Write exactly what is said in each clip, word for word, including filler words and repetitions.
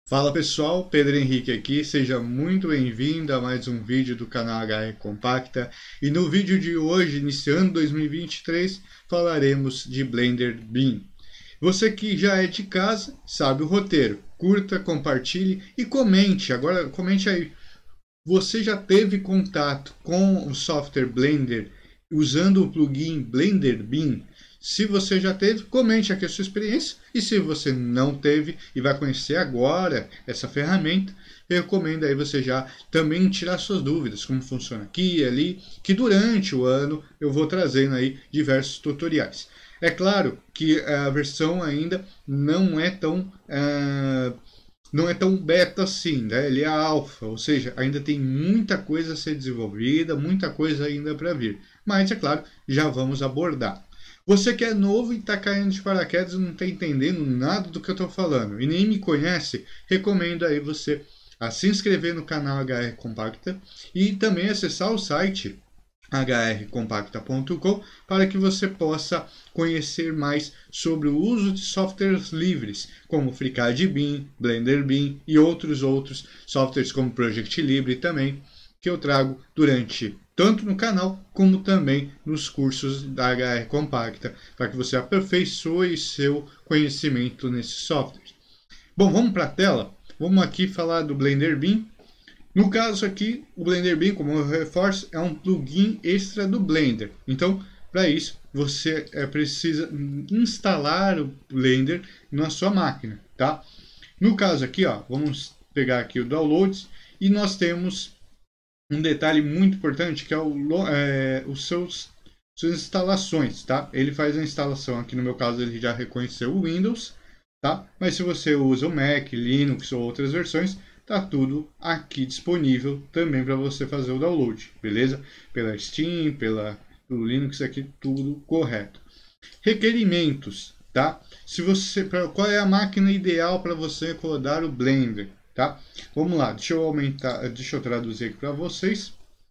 Fala pessoal, Pedro Henrique aqui, seja muito bem-vindo a mais um vídeo do canal H R Compacta. E no vídeo de hoje, iniciando dois mil e vinte e três, falaremos de Blender Beam. Você que já é de casa, sabe o roteiro. Curta, compartilhe e comente. Agora comente aí, você já teve contato com o software Blender usando o plugin Blender Beam? Se você já teve, comente aqui a sua experiência. E se você não teve e vai conhecer agora essa ferramenta, eu recomendo aí você já também tirar suas dúvidas, como funciona aqui e ali, que durante o ano eu vou trazendo aí diversos tutoriais. É claro que a versão ainda não é tão... Uh, não é tão beta assim, né? Ele é alfa, ou seja, ainda tem muita coisa a ser desenvolvida, muita coisa ainda para vir. Mas, é claro, já vamos abordar. Você que é novo e está caindo de paraquedas e não está entendendo nada do que eu estou falando e nem me conhece, recomendo aí você a se inscrever no canal H R Compacta e também acessar o site H R compacta ponto com para que você possa conhecer mais sobre o uso de softwares livres, como FreeCAD Beam, Blender Beam e outros outros softwares como Project Libre também, que eu trago durante tanto no canal como também nos cursos da H R Compacta, para que você aperfeiçoe seu conhecimento nesse software. Bom, vamos para a tela. Vamos aqui falar do Blender Beam. No caso aqui, o Blender Beam, como eu reforço, é um plugin extra do Blender. Então, para isso, você é, precisa instalar o Blender na sua máquina, tá? No caso aqui, ó, vamos pegar aqui o Downloads e nós temos um detalhe muito importante que é, o, é os seus suas instalações, tá? Ele faz a instalação aqui, no meu caso ele já reconheceu o Windows, tá? Mas se você usa o Mac, Linux ou outras versões, tá tudo aqui disponível também para você fazer o download, beleza? Pela Steam, pela pelo Linux aqui tudo correto. Requerimentos, tá? Se você, pra, qual é a máquina ideal para você rodar o Blender? Tá? Vamos lá, deixa eu aumentar, deixa eu traduzir aqui para vocês.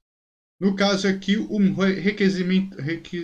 No caso aqui, um requisito,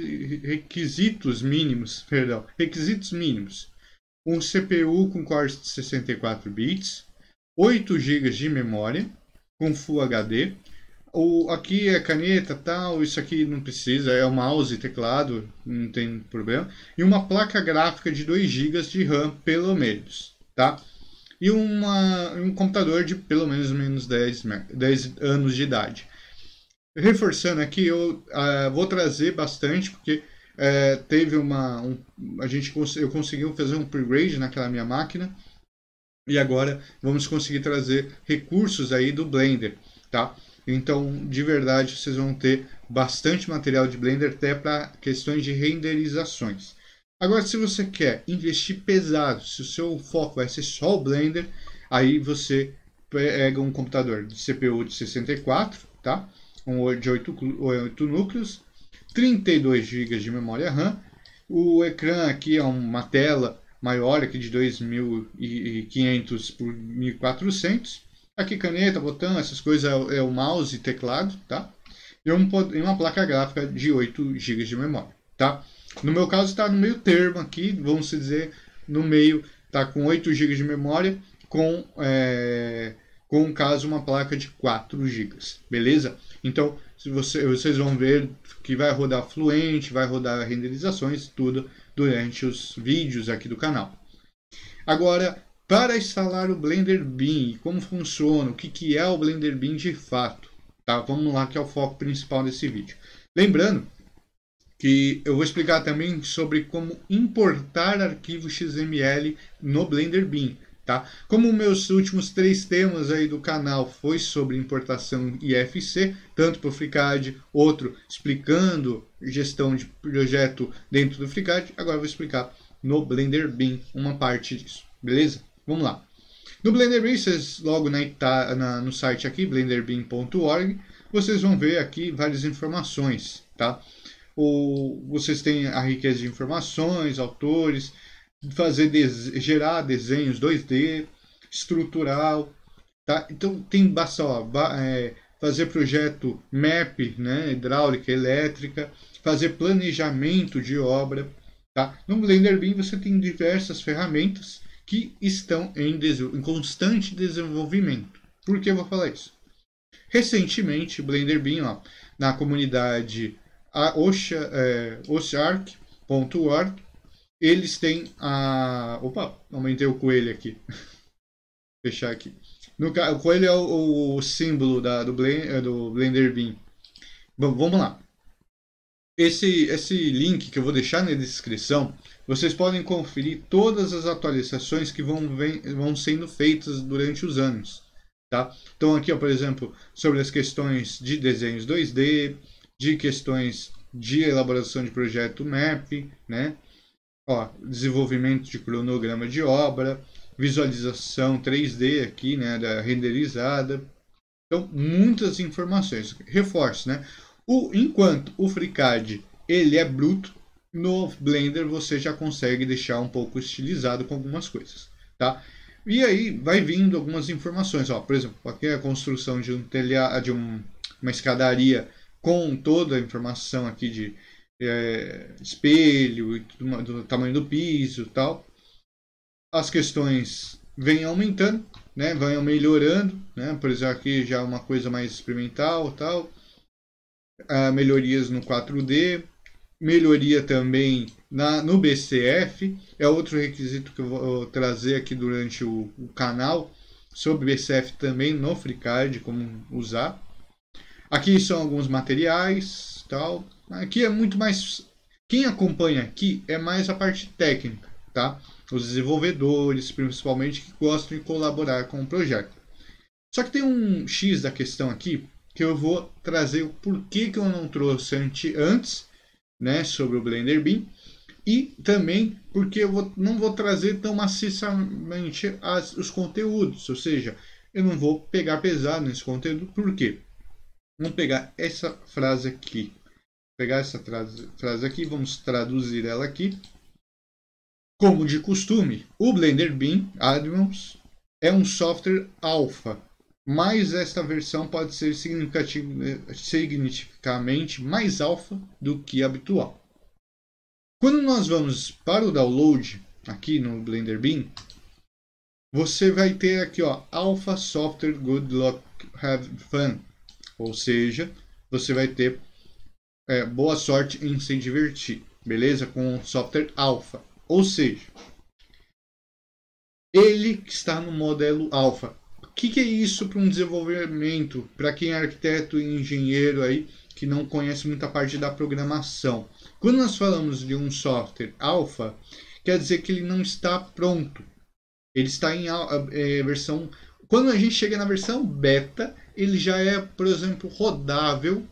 requisitos mínimos, perdão, requisitos mínimos. Um C P U com core de sessenta e quatro bits, oito gigas de memória, com Full H D. O, aqui é caneta, tal, isso aqui não precisa, é o mouse e teclado, não tem problema. E uma placa gráfica de dois gigas de RAM, pelo menos, tá? E uma, um computador de pelo menos menos dez, dez anos de idade. Reforçando aqui, eu uh, vou trazer bastante, porque uh, teve uma... Um, a gente cons eu consegui fazer um upgrade naquela minha máquina, e agora vamos conseguir trazer recursos aí do Blender, tá? Então, de verdade, vocês vão ter bastante material de Blender até para questões de renderizações. Agora, se você quer investir pesado, se o seu foco vai ser só o Blender, aí você pega um computador de C P U de sessenta e quatro, tá? Um de oito, oito núcleos, trinta e dois gigas de memória RAM. O ecrã aqui é uma tela maior, aqui de dois mil e quinhentos por mil e quatrocentos. Aqui caneta, botão, essas coisas é o mouse e teclado, tá? E uma placa gráfica de oito gigas de memória, tá? No meu caso está no meio termo aqui, vamos dizer, no meio está com oito gigas de memória, com, é, com no caso uma placa de quatro gigas, beleza? Então se você, vocês vão ver que vai rodar fluente, vai rodar renderizações, tudo durante os vídeos aqui do canal. Agora, para instalar o Blender Beam, como funciona, o que, que é o Blender Beam de fato, tá? Vamos lá que é o foco principal desse vídeo. Lembrando que eu vou explicar também sobre como importar arquivo X M L no Blender Beam, tá? Como meus últimos três temas aí do canal foi sobre importação I F C, tanto para o FreeCAD, outro explicando gestão de projeto dentro do FreeCAD, agora eu vou explicar no Blender Beam uma parte disso, beleza? Vamos lá. No Blender Beam, vocês logo na, na, no site aqui, blender beam ponto org, vocês vão ver aqui várias informações, tá? Ou vocês têm a riqueza de informações, autores, fazer de, gerar desenhos dois D, estrutural, tá? Então tem basta ó, é, fazer projeto map, né, hidráulica, elétrica, fazer planejamento de obra, tá? No Blender Beam você tem diversas ferramentas que estão em, em constante desenvolvimento. Por que eu vou falar isso? Recentemente, Blender Bean, ó, na comunidade ociarc ponto org, eles têm a... Opa, aumentei o coelho aqui. Vou fechar aqui. No, o coelho é o, o símbolo da, do, Blend, do Blender Bean. Bom, vamos lá. Esse, esse link que eu vou deixar na descrição, vocês podem conferir todas as atualizações que vão, vem, vão sendo feitas durante os anos. Tá? Então aqui, ó, por exemplo, sobre as questões de desenhos dois D, de questões de elaboração de projeto map, né? Ó, desenvolvimento de cronograma de obra, visualização três D aqui, né, da renderizada. Então, muitas informações. Reforço, né? O, enquanto o FreeCAD ele é bruto, no Blender você já consegue deixar um pouco estilizado com algumas coisas, tá? E aí vai vindo algumas informações, ó, por exemplo, aqui é a construção de um telhado, de um, uma escadaria com toda a informação aqui de é, espelho, do, do tamanho do piso e tal. As questões vêm aumentando, né, vão melhorando, né, por exemplo, aqui já uma coisa mais experimental tal. Uh, melhorias no quatro D, melhoria também na, no B C F, é outro requisito que eu vou trazer aqui durante o, o canal, sobre B C F também no FreeCAD, como usar. Aqui são alguns materiais, tal. Aqui é muito mais, quem acompanha aqui é mais a parte técnica, tá? Os desenvolvedores, principalmente, que gostam de colaborar com o projeto. Só que tem um X da questão aqui, que eu vou trazer o porquê que eu não trouxe antes, né, sobre o Blender Bean, e também porque eu vou, não vou trazer tão maciçamente as, os conteúdos, ou seja, eu não vou pegar pesado nesse conteúdo. Por quê? Vamos pegar essa frase aqui, pegar essa frase, frase aqui, vamos traduzir ela aqui. Como de costume, o Blender Bean Advanced é um software alfa, mas esta versão pode ser significativamente mais alfa do que a habitual. Quando nós vamos para o download, aqui no Blender Bean, você vai ter aqui, ó, Alpha Software Good Luck Have Fun, ou seja, você vai ter é, boa sorte em se divertir, beleza? Com o software alfa, ou seja, ele está no modelo alfa. O que, que é isso para um desenvolvimento, para quem é arquiteto e engenheiro aí, que não conhece muita parte da programação? Quando nós falamos de um software alfa, quer dizer que ele não está pronto. Ele está em é, versão... Quando a gente chega na versão beta, ele já é, por exemplo, rodável,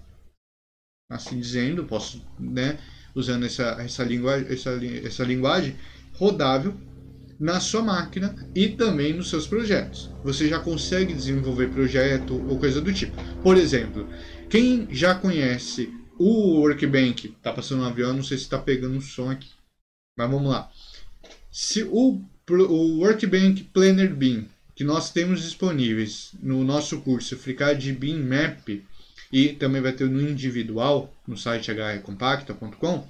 assim dizendo, posso, né, usando essa, essa, linguagem, essa, essa linguagem, rodável na sua máquina e também nos seus projetos. Você já consegue desenvolver projeto ou coisa do tipo. Por exemplo, quem já conhece o Workbench, tá passando um avião, não sei se está pegando um som aqui, mas vamos lá. Se o, o Workbench Planner Bean, que nós temos disponíveis no nosso curso FreeCAD Bean Map, e também vai ter no individual, no site h r compacta ponto com,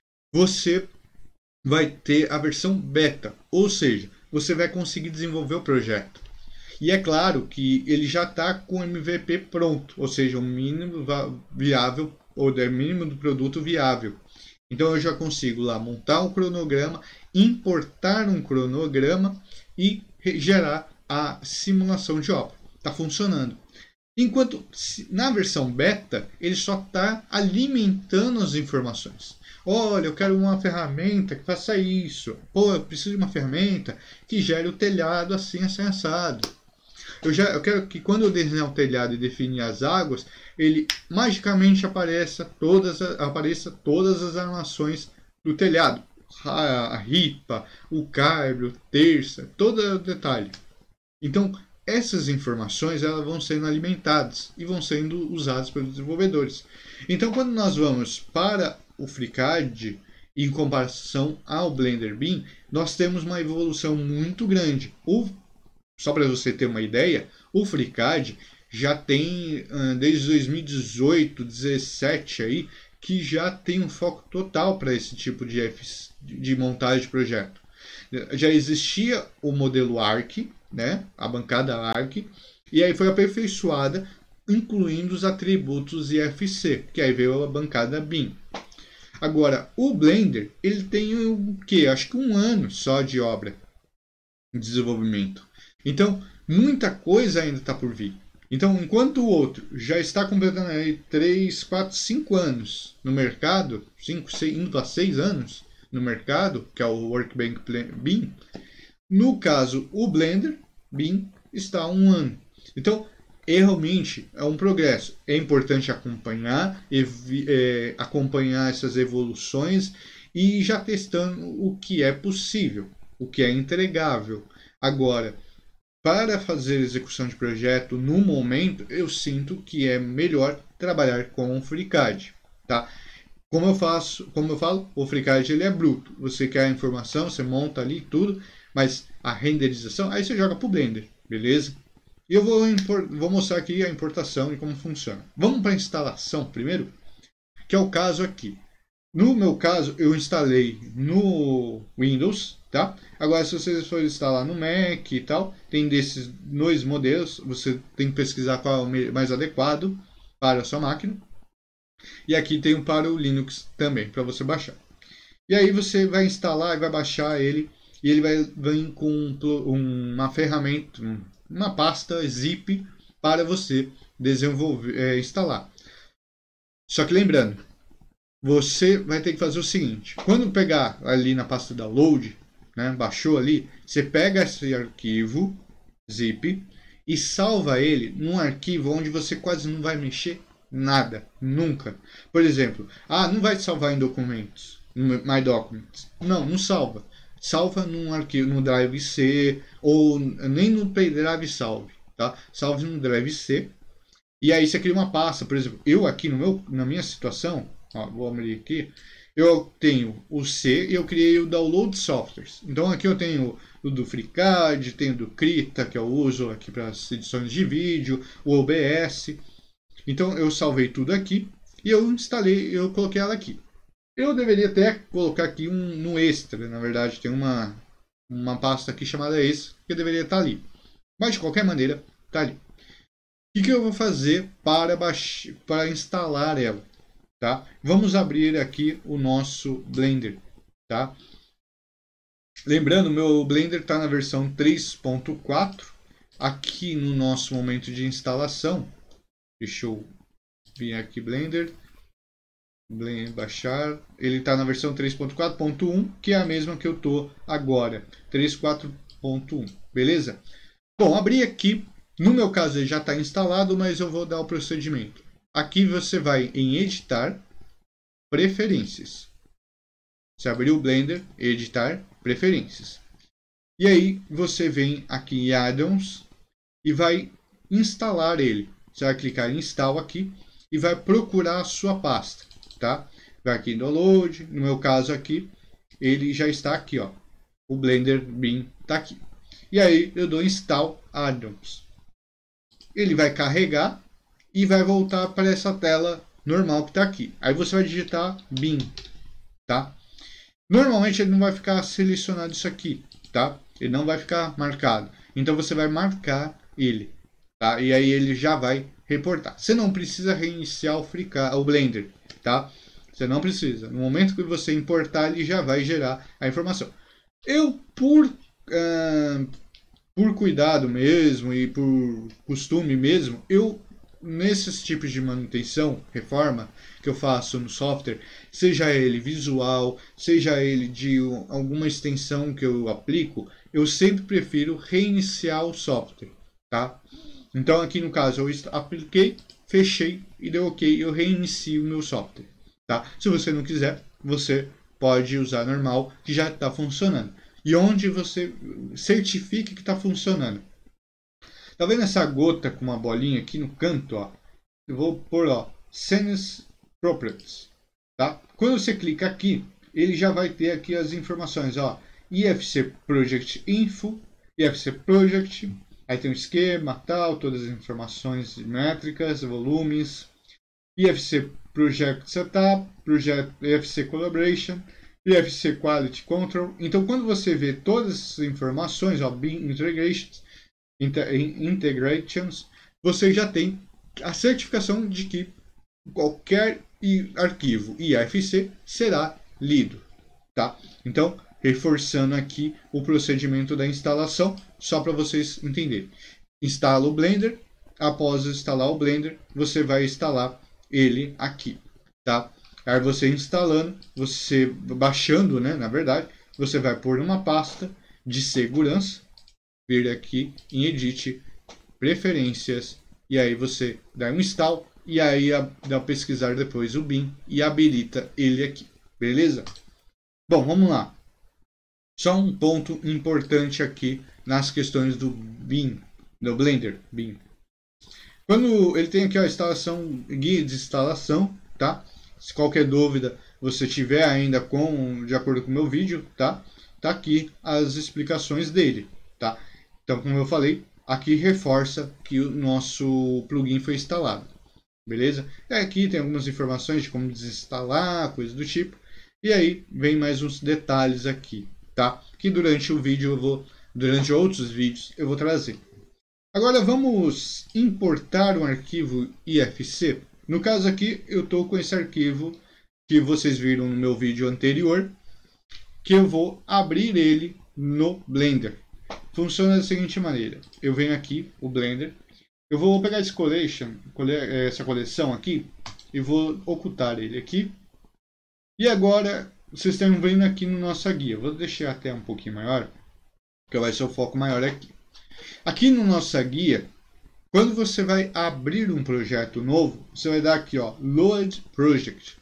você vai ter a versão beta, ou seja, você vai conseguir desenvolver o projeto. E é claro que ele já está com o M V P pronto, ou seja, o mínimo viável, ou o mínimo do produto viável. Então eu já consigo lá montar um cronograma, importar um cronograma e gerar a simulação de obra. Está funcionando. Enquanto na versão beta, ele só está alimentando as informações. Olha, eu quero uma ferramenta que faça isso. Pô, eu preciso de uma ferramenta que gere o telhado assim, assim, assado. Eu, já, eu quero que quando eu desenhar o telhado e definir as águas, ele magicamente apareça todas, apareça todas as armações do telhado. A, a ripa, o caibro, terça, todo o detalhe. Então, essas informações elas vão sendo alimentadas e vão sendo usadas pelos desenvolvedores. Então, quando nós vamos para o FreeCAD, em comparação ao Blender Bean, nós temos uma evolução muito grande. O, só para você ter uma ideia, o FreeCAD já tem, desde dois mil e dezoito, dezessete, aí, que já tem um foco total para esse tipo de, de montagem de projeto. Já existia o modelo Arc, né? A bancada Arc, e aí foi aperfeiçoada, incluindo os atributos I F C, que aí veio a bancada B I M. Agora, o Blender, ele tem o quê? Acho que um ano só de obra de desenvolvimento. Então, muita coisa ainda está por vir. Então, enquanto o outro já está completando aí três, quatro, cinco anos no mercado, cinco, seis, indo a seis anos no mercado, que é o Workbench B I M, no caso, o Blender B I M está há um ano. Então, é, realmente é um progresso. É importante acompanhar, é, acompanhar essas evoluções e já testando o que é possível, o que é entregável. Agora, para fazer execução de projeto no momento, eu sinto que é melhor trabalhar com o FreeCAD, tá? Como eu faço, como eu falo, o FreeCAD ele é bruto. Você quer a informação, você monta ali tudo, mas a renderização, aí você joga para o Blender, beleza? E eu vou, impor, vou mostrar aqui a importação e como funciona. Vamos para a instalação primeiro, que é o caso aqui. No meu caso, eu instalei no Windows, tá? Agora, se vocês forem instalar no Mac e tal, tem desses dois modelos, você tem que pesquisar qual é o mais adequado para a sua máquina. E aqui tem um para o Linux também, para você baixar. E aí você vai instalar e vai baixar ele, e ele vai vir com um, uma ferramenta, uma pasta zip para você desenvolver, é, instalar. Só que lembrando, você vai ter que fazer o seguinte: quando pegar ali na pasta download, né, baixou ali, você pega esse arquivo zip e salva ele num arquivo onde você quase não vai mexer nada, nunca. Por exemplo, ah, não vai salvar em documentos, no My Documents. Não, não salva. Salva num arquivo, no Drive C, ou nem no pendrive salve, tá? Salve no Drive C. E aí você cria uma pasta, por exemplo, eu aqui no meu, na minha situação, ó, vou abrir aqui, eu tenho o C e eu criei o Download Softwares. Então aqui eu tenho o do FreeCAD, tenho o do Krita, que eu uso aqui para as edições de vídeo, o O B S. Então eu salvei tudo aqui e eu instalei, eu coloquei ela aqui. Eu deveria até colocar aqui um no extra, na verdade tem uma, uma pasta aqui chamada extra que deveria estar ali. Mas de qualquer maneira, está ali. O que, que eu vou fazer para, baixar, para instalar ela? Tá? Vamos abrir aqui o nosso Blender. Tá? Lembrando, meu Blender está na versão três ponto quatro. Aqui no nosso momento de instalação, deixa eu vir aqui Blender, Blender baixar, ele está na versão três ponto quatro ponto um, que é a mesma que eu estou agora, três ponto quatro ponto um, beleza? Bom, abri aqui, no meu caso ele já está instalado, mas eu vou dar o procedimento. Aqui você vai em editar, preferências. Você abriu o Blender, editar, preferências. E aí você vem aqui em addons e vai instalar ele. Você vai clicar em install aqui e vai procurar a sua pasta, tá? Vai aqui em download, no meu caso aqui, ele já está aqui, ó. O Blender B I M está aqui. E aí eu dou install addons. Ele vai carregar e vai voltar para essa tela normal que está aqui. Aí você vai digitar B I M, tá? Normalmente ele não vai ficar selecionado isso aqui, tá? Ele não vai ficar marcado. Então você vai marcar ele, tá? E aí ele já vai reportar. Você não precisa reiniciar o, FreeCAD, o Blender, tá? Você não precisa. No momento que você importar, ele já vai gerar a informação. Eu, por, uh, por cuidado mesmo e por costume mesmo, eu, nesses tipos de manutenção, reforma, que eu faço no software, seja ele visual, seja ele de alguma extensão que eu aplico, eu sempre prefiro reiniciar o software, tá? Então aqui no caso eu apliquei, fechei e deu ok, eu reinicio o meu software, tá? Se você não quiser, você pode usar normal, que já está funcionando. E onde você certifique que está funcionando. Tá vendo essa gota com uma bolinha aqui no canto, ó? Eu vou pôr, ó, Scenes Properties, tá? Quando você clica aqui, ele já vai ter aqui as informações, ó, I F C Project Info, I F C Project, aí tem o esquema, tal, todas as informações métricas, volumes, I F C Project Setup, Project I F C Collaboration, I F C Quality Control. Então, quando você vê todas essas informações, ó, Bin Integrations, Integrations, você já tem a certificação de que qualquer arquivo I F C será lido, tá? Então, reforçando aqui o procedimento da instalação, só para vocês entenderem. Instala o Blender, após instalar o Blender, você vai instalar ele aqui, tá? Aí você instalando, você baixando, né, na verdade, você vai pôr uma pasta de segurança, vir aqui em Edit, Preferências, e aí você dá um install, e aí dá pesquisar depois o Bin e habilita ele aqui, beleza? Bom, vamos lá. Só um ponto importante aqui nas questões do Bin, do Blender Bin. Quando ele tem aqui a instalação, guia de instalação, tá? Se qualquer dúvida você tiver ainda com, de acordo com o meu vídeo, tá? Tá aqui as explicações dele, tá? Então, como eu falei, aqui reforça que o nosso plugin foi instalado, beleza? E aqui tem algumas informações de como desinstalar, coisas do tipo. E aí vem mais uns detalhes aqui, tá? Que durante o vídeo eu vou, durante outros vídeos eu vou trazer. Agora vamos importar um arquivo I F C. No caso aqui eu estou com esse arquivo que vocês viram no meu vídeo anterior, que eu vou abrir ele no Blender. Funciona da seguinte maneira: eu venho aqui, o Blender, eu vou pegar esse collection, essa coleção aqui, e vou ocultar ele aqui. E agora vocês estão vendo aqui no nossa guia. Vou deixar até um pouquinho maior, porque vai ser o foco maior aqui. Aqui no nossa guia, quando você vai abrir um projeto novo, você vai dar aqui, ó, Load Project.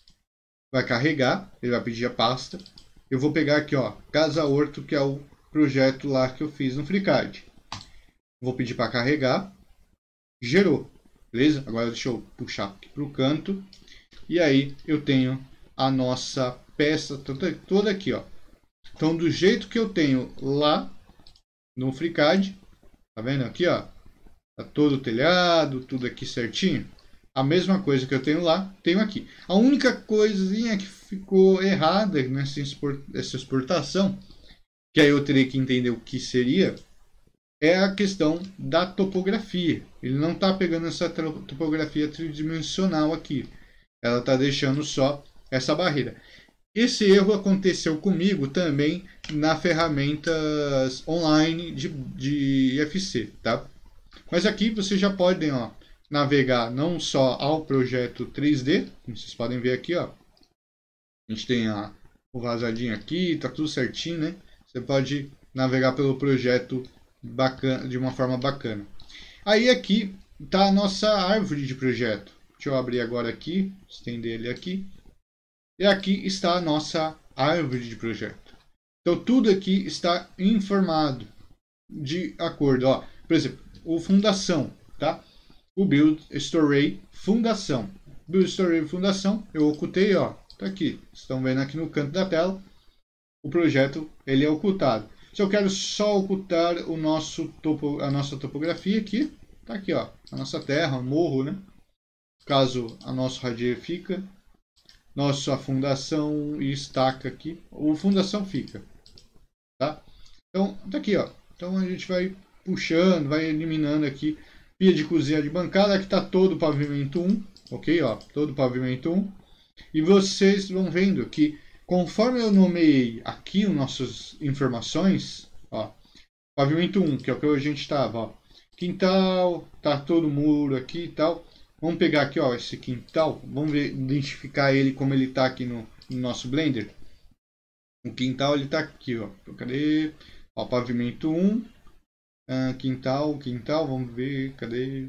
Vai carregar, ele vai pedir a pasta. Eu vou pegar aqui, ó, Casa Horto, que é o projeto lá que eu fiz no FreeCAD. Vou pedir para carregar. Gerou, beleza? Agora deixa eu puxar aqui para o canto. E aí eu tenho a nossa peça toda, toda aqui, ó. Então, do jeito que eu tenho lá no FreeCAD, tá vendo aqui, ó? Tá todo telhado, tudo aqui certinho. A mesma coisa que eu tenho lá, tenho aqui. A única coisinha que ficou errada nessa exportação, que aí eu teria que entender o que seria, é a questão da topografia. Ele não está pegando essa topografia tridimensional aqui. Ela está deixando só essa barreira. Esse erro aconteceu comigo também na ferramentas online de, de I F C, tá? Mas aqui vocês já podem, ó, navegar não só ao projeto três D, como vocês podem ver aqui, ó. A gente tem a, o vazadinho aqui, tá tudo certinho, né? Você pode navegar pelo projeto bacana, de uma forma bacana. Aí aqui tá a nossa árvore de projeto. Deixa eu abrir agora aqui, estender ele aqui. E aqui está a nossa árvore de projeto. Então tudo aqui está informado de acordo, ó. Por exemplo, o fundação, tá? O build story fundação. Build story fundação, eu ocultei, ó. Tá aqui. Estão vendo aqui no canto da tela. O projeto ele é ocultado. Se eu quero só ocultar o nosso topo, a nossa topografia aqui, tá aqui, ó, a nossa terra, o morro, né? Caso a nossa radier fica, nossa fundação e estaca aqui, o fundação fica, tá? Então, tá aqui, ó. Então a gente vai puxando, vai eliminando aqui pia de cozinha de bancada, aqui tá todo o pavimento um, ok, ó, todo o pavimento um. E vocês vão vendo que conforme eu nomeei aqui as nossas informações, ó, pavimento um, que é o que a gente estava, ó, quintal, tá todo muro aqui e tal. Vamos pegar aqui, ó, esse quintal, vamos ver, identificar ele como ele tá aqui no, no nosso Blender. O quintal ele tá aqui, ó. Então, cadê? Ó, pavimento um, uh, quintal, quintal, vamos ver, cadê?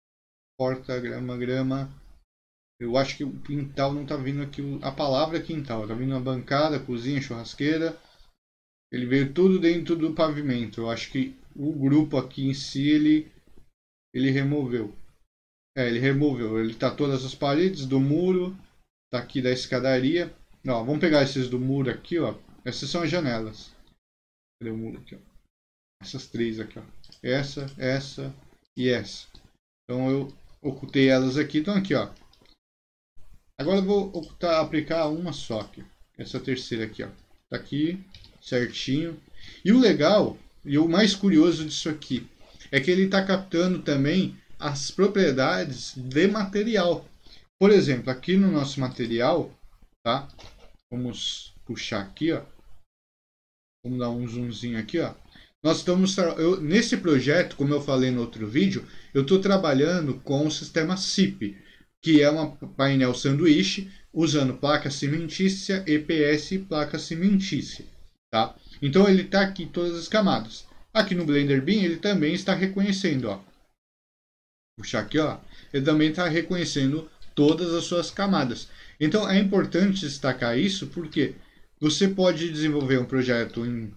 Porta, grama, grama. Eu acho que o quintal não tá vindo aqui, a palavra quintal, tá vindo a bancada, cozinha, churrasqueira. Ele veio tudo dentro do pavimento. Eu acho que o grupo aqui em si, ele, ele removeu. É, ele removeu. Ele tá todas as paredes do muro, tá aqui da escadaria. Ó, vamos pegar esses do muro aqui, ó. Essas são as janelas. Cadê o muro aqui, ó? Essas três aqui, ó. Essa, essa e essa. Então eu ocultei elas aqui, estão aqui, ó. Agora eu vou ocultar, aplicar uma só aqui. essa terceira aqui, ó. Tá aqui, certinho. E o legal, e o mais curioso disso aqui, é que ele está captando também as propriedades de material. Por exemplo, aqui no nosso material, tá? Vamos puxar aqui, ó. Vamos dar um zoomzinho aqui, ó. Nós estamos eu, nesse projeto, como eu falei no outro vídeo, eu estou trabalhando com o sistema S I P, que é um painel sanduíche usando placa cimentícia, E P S e placa cimentícia, tá? Então ele está aqui todas as camadas. Aqui no Blender Beam ele também está reconhecendo, ó. Puxar aqui, ó. Ele também está reconhecendo todas as suas camadas. Então é importante destacar isso porque você pode desenvolver um projeto em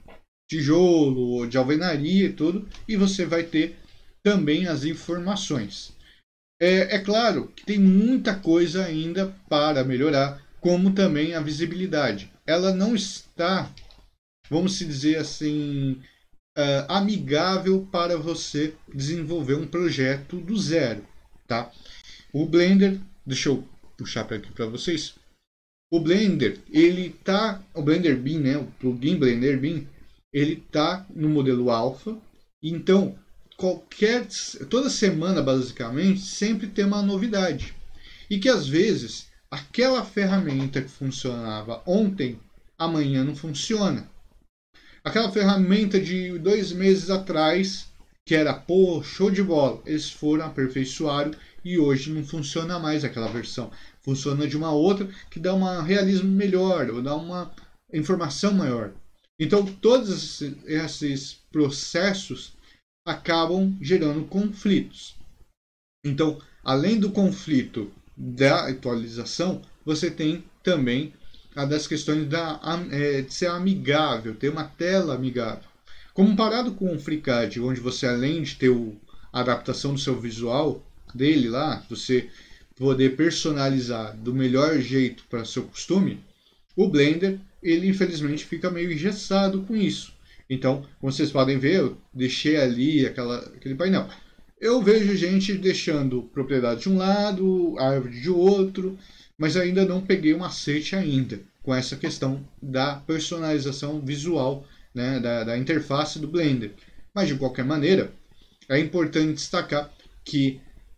tijolo ou de alvenaria e tudo, e você vai ter também as informações. É, é claro que tem muita coisa ainda para melhorar, como também a visibilidade. Ela não está, vamos dizer assim, uh, amigável para você desenvolver um projeto do zero, tá? O Blender, deixa eu puxar para aqui para vocês. O Blender, ele tá, o Blender Beam, né, o plugin Blender Beam, ele tá no modelo alfa. Então, qualquer toda semana basicamente sempre tem uma novidade. E que às vezes aquela ferramenta que funcionava ontem, amanhã não funciona. Aquela ferramenta de dois meses atrás, que era, pô, show de bola, eles foram aperfeiçoaram e hoje não funciona mais aquela versão. Funciona de uma outra que dá um realismo melhor, ou dá uma informação maior. Então, todos esses processos acabam gerando conflitos. Então, além do conflito da atualização, você tem também a das questões da, é, de ser amigável, ter uma tela amigável. Comparado com o FreeCAD, onde você, além de ter o, a adaptação do seu visual dele lá, você poder personalizar do melhor jeito para seu costume, o Blender, ele infelizmente fica meio engessado com isso. Então, como vocês podem ver, eu deixei ali aquela, aquele painel. Eu vejo gente deixando propriedade de um lado, árvore de outro, mas ainda não peguei um macete ainda com essa questão da personalização visual, né, da, da interface do Blender. Mas, de qualquer maneira, é importante destacar que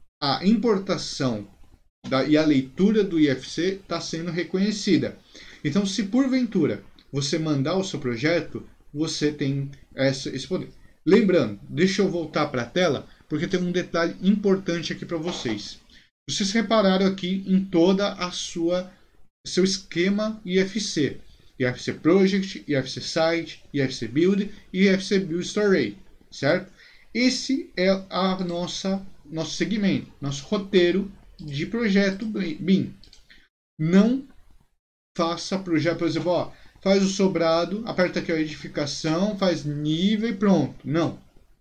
a importação da, e a leitura do I F C está sendo reconhecida. Então, se porventura você mandar o seu projeto, você tem essa, esse poder. Lembrando, deixa eu voltar para a tela, porque tem um detalhe importante aqui para vocês. Vocês repararam aqui em toda a sua seu esquema I F C. I F C Project, I F C Site, I F C Build e I F C Build Story, certo? Esse é a nossa nosso segmento, nosso roteiro de projeto Beam. Não faça projeto, por exemplo, ó, faz o sobrado, aperta aqui a edificação, faz nível e pronto. Não.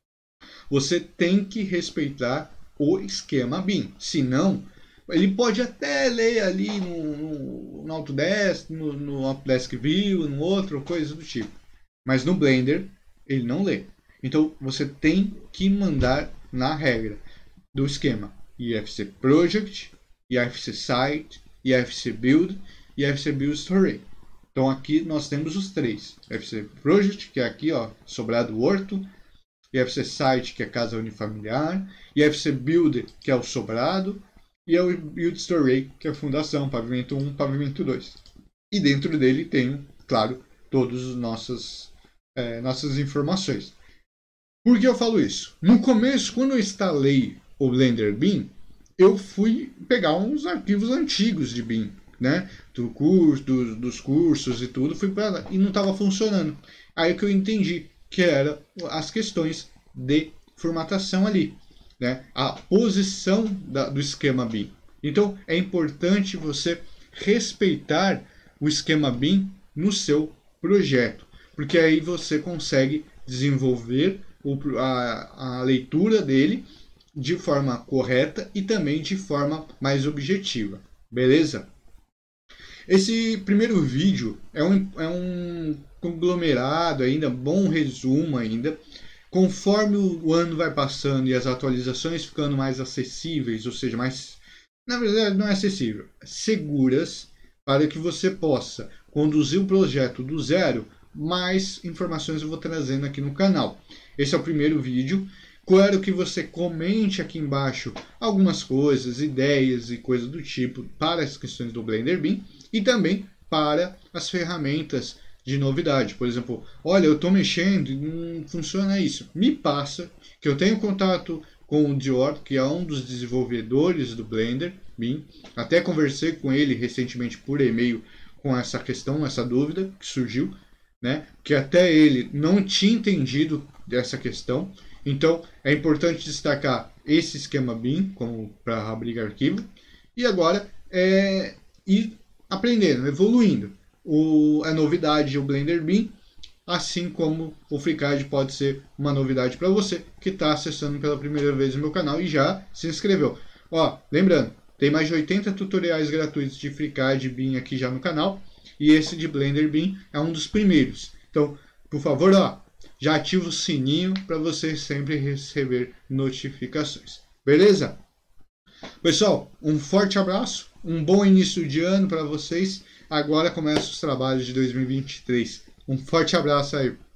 Você tem que respeitar o esquema Beam. Senão, ele pode até ler ali no, no, no Autodesk, no, no Autodesk View, no outro, coisa do tipo. Mas no Blender, ele não lê. Então, você tem que mandar na regra do esquema I F C Project, I F C Site, I F C Build e I F C Build Story. Então, aqui nós temos os três. I F C Project, que é aqui, ó, sobrado horto. I F C Site, que é casa unifamiliar. I F C Build, que é o sobrado. E é o Build Story, que é a fundação, pavimento um, pavimento dois. E dentro dele tem, claro, todas as nossas, é, nossas informações. Por que eu falo isso? No começo, quando eu instalei o Blender Beam, eu fui pegar uns arquivos antigos de Beam, né? Do curso, do, dos cursos e tudo, fui para lá e não estava funcionando. Aí que eu entendi que eram as questões de formatação ali, né? A posição da, do esquema Beam. Então é importante você respeitar o esquema Beam no seu projeto, porque aí você consegue desenvolver o, a, a leitura dele de forma correta e também de forma mais objetiva. Beleza? Esse primeiro vídeo é um, é um conglomerado ainda, bom resumo ainda. Conforme o ano vai passando e as atualizações ficando mais acessíveis, ou seja, mais, na verdade não é acessível, seguras, para que você possa conduzir o projeto do zero. Mais informações eu vou trazendo aqui no canal. Esse é o primeiro vídeo. Quero que você comente aqui embaixo algumas coisas, ideias e coisas do tipo para as questões do Blender Beam e também para as ferramentas de novidade. Por exemplo, olha, eu estou mexendo e não funciona isso. Me passa, que eu tenho contato com o Dior, que é um dos desenvolvedores do Blender Beam. Até conversei com ele recentemente por e-mail com essa questão, essa dúvida que surgiu, né? Que até ele não tinha entendido dessa questão. Então, é importante destacar esse esquema Beam como para abrir arquivo. E agora é ir aprendendo, evoluindo. O, a novidade é o Blender Beam, assim como o FreeCAD pode ser uma novidade para você que está acessando pela primeira vez o meu canal e já se inscreveu. Ó, lembrando, tem mais de oitenta tutoriais gratuitos de FreeCAD e Beam aqui já no canal. E esse de Blender Beam é um dos primeiros. Então, por favor, ó, já ativa o sininho para você sempre receber notificações. Beleza? Pessoal, um forte abraço, um bom início de ano para vocês. Agora começam os trabalhos de dois mil e vinte e três. Um forte abraço aí.